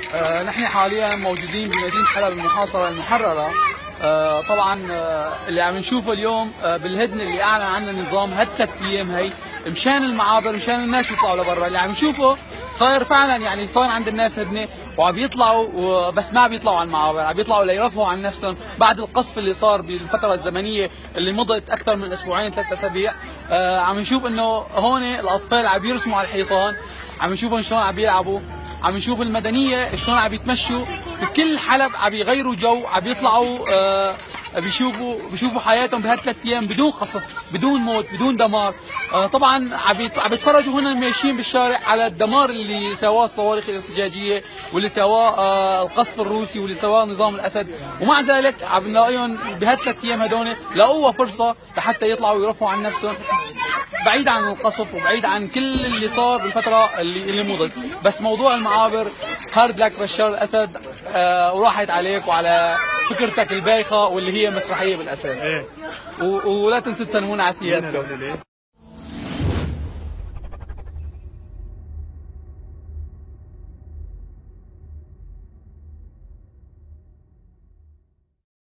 نحن حاليا موجودين بمدينة حلب المحاصرة المحررة. طبعا اللي عم نشوفه اليوم بالهدنة اللي أعلن عنها النظام هالثلاث أيام هي مشان المعابر، مشان الناس يطلعوا لبرا. اللي عم نشوفه صاير فعلا، يعني صار عند الناس هدنة وعم يطلعوا، بس ما عم يطلعوا على المعابر، عم يطلعوا ليرفعوا عن نفسهم بعد القصف اللي صار بالفترة الزمنية اللي مضت أكثر من أسبوعين 3 أسابيع. عم نشوف إنه هون الأطفال عم يرسموا على الحيطان، عم نشوفهم شلون عم يلعبوا، عم نشوف المدنيه شلون عم يتمشوا بكل حلب، عم يغيروا جو، عم يطلعوا بيشوفوا حياتهم بهالثلاث ايام بدون قصف، بدون موت، بدون دمار. طبعا عم يتفرجوا هنا ماشيين بالشارع على الدمار اللي سواه الصواريخ الارتجاجيه، واللي سواه القصف الروسي، واللي سواه نظام الاسد، ومع ذلك عم نلاقيهم بهالثلاث ايام هدول لقوها فرصه لحتى يطلعوا ويرفعوا عن نفسهم، بعيد عن القصف وبعيد عن كل اللي صار بالفتره اللي مضت. بس موضوع المعابر هارد لك بشار الاسد، وراحت عليك وعلى فكرتك البايخه واللي هي مسرحيه بالاساس. ولا تنسوا تسلمونا على سيادتكم.